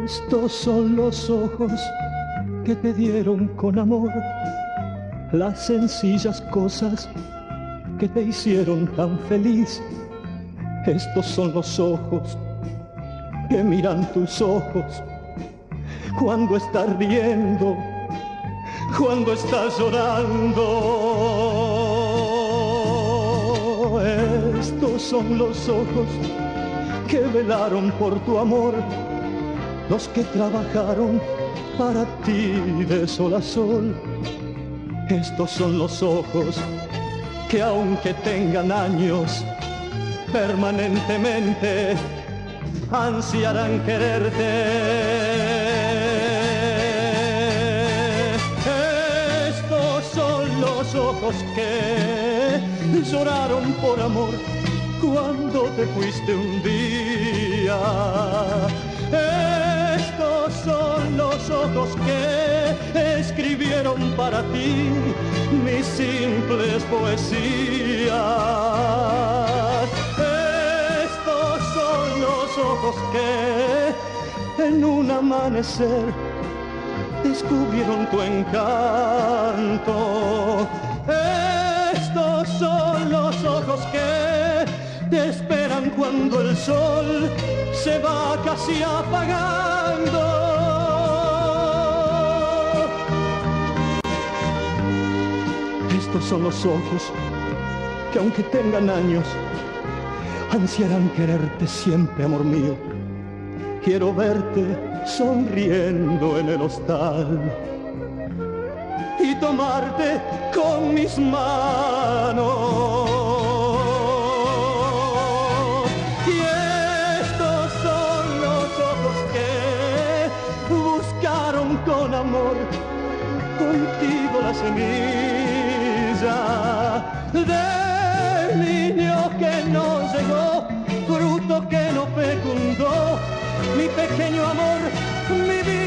Estos son los ojos que te dieron con amor las sencillas cosas que te hicieron tan feliz. Estos son los ojos que miran tus ojos cuando estás riendo, cuando estás llorando. Estos son los ojos que velaron por tu amor, los que trabajaron para ti de sol a sol. Estos son los ojos que aunque tengan años, permanentemente ansiarán quererte. Estos son los ojos que lloraron por amor cuando te fuiste un día. Estos son los ojos que escribieron para ti mis simples poesías. Estos son los ojos que en un amanecer descubrieron tu encanto. Estos son los ojos que te esperan cuando el sol se va casi apagando. Estos son los ojos que aunque tengan años, ansiarán quererte siempre, amor mío. Quiero verte sonriendo en el hostal y tomarte con mis manos. Y estos son los ojos que buscaron con amor contigo la semilla del niño que no llegó, fruto que no fecundó, mi pequeño amor, mi vida.